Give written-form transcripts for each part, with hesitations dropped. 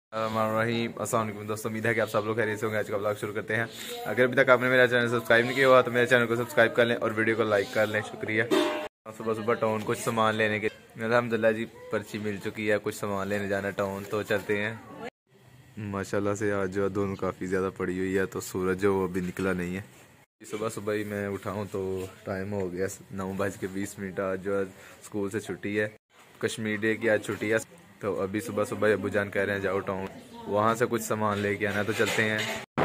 अस्सलाम वालेकुम दोस्तों, उम्मीद है कि आप सब लोग खैरियत से होंगे। आज का ब्लॉग शुरू करते हैं। अगर अभी तक आपने मेरा चैनल सब्सक्राइब नहीं किया हुआ तो मेरे चैनल को सब्सक्राइब कर लें और वीडियो को लाइक कर लें, शुक्रिया। सुबह सुबह टाउन कुछ सामान लेने के अल्हम्दुलिल्लाह जी पर्ची मिल चुकी है, कुछ सामान लेने जाना टाउन, तो चलते हैं। माशाल्लाह से आज जो दोनों काफ़ी ज़्यादा पड़ी हुई है, तो सूरज जो वो अभी निकला नहीं है। सुबह सुबह ही मैं उठाऊँ तो टाइम हो गया 9:20। आज जो स्कूल से छुट्टी है, कश्मीर डे की आज छुट्टी है, तो अभी सुबह सुबह अबू जान कह रहे हैं जाओ टाउन, वहाँ से कुछ सामान लेके आना, तो चलते हैं।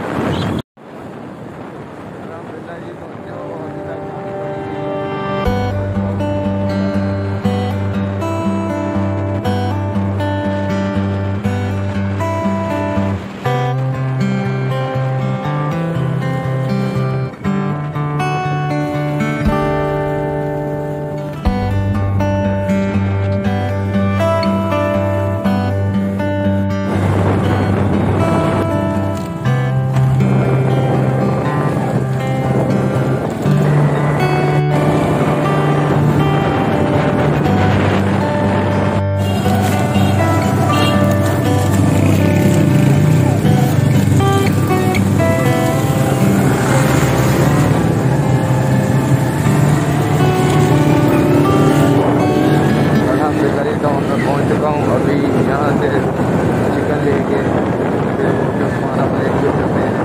पहुँच चुका हूँ। अभी यहाँ से चिकन लेके फिर सामान अपने चलते हैं।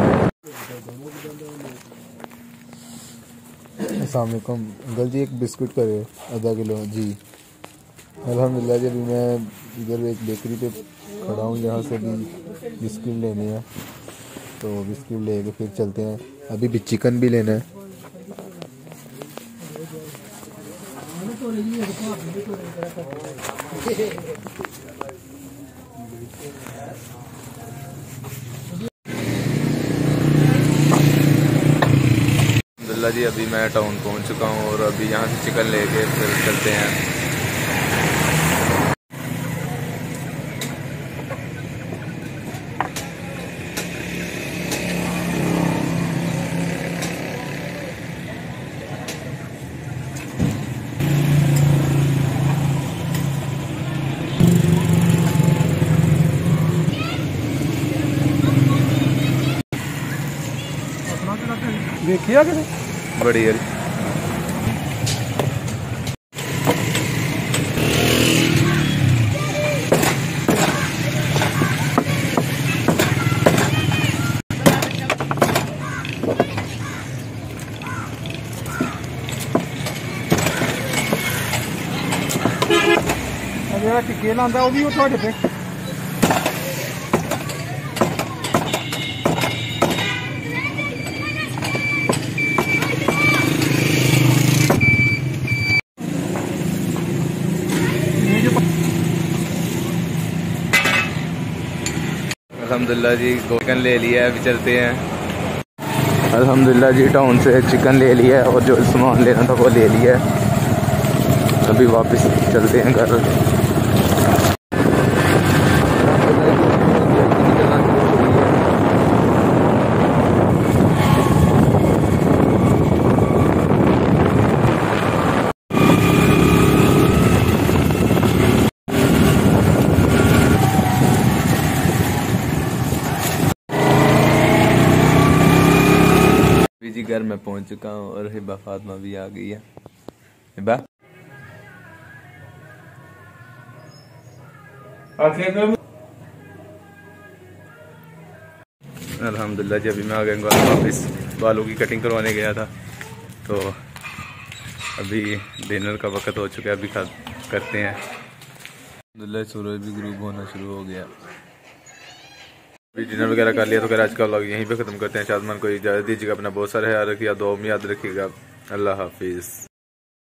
अस्सलाम वालेकुम अंकल जी, एक बिस्कुट करे आधा किलो जी। अल्हम्दुलिल्लाह जी, अभी मैं इधर एक बेकरी पे खड़ा हूँ, यहाँ से भी बिस्कुट लेने हैं, तो बिस्कुट लेके फिर चलते हैं। अभी भी चिकन भी लेना है। अल्हम्दुलिल्लाह जी, अभी मैं टाउन पहुंच चुका हूं और अभी यहां से चिकन लेके फिर चलते हैं। देखिए बड़ी है टिक्के लांदा वो भी थोड़े पे अल्हम्दुलिल्लाह जी चिकन ले लिया है, अभी चलते हैं। अल्हम्दुलिल्लाह जी टाउन से चिकन ले लिया है और जो सामान लेना था वो ले लिया है, अभी वापस चलते हैं घर। जी घर में पहुंच चुका हूँ और हिबा फातिमा भी आ गई है। हिबा अल्हम्दुलिल्लाह जी, अभी मैं आ गया वापस, बालों की कटिंग करवाने गया था, तो अभी डिनर का वक्त हो चुका है, अभी करते हैं। अल्हम्दुलिल्लाह सूरज भी ग्रूब होना शुरू हो गया। डिनर वगैरह कर लिया, तो आज का व्लॉग यहीं पे ख़त्म करते हैं। शादमान को इजाज़त दीजिएगा, अपना बहुत सारा ख्याल रखिएगा, दुआ में याद रखिएगा। अल्लाह हाफिज़।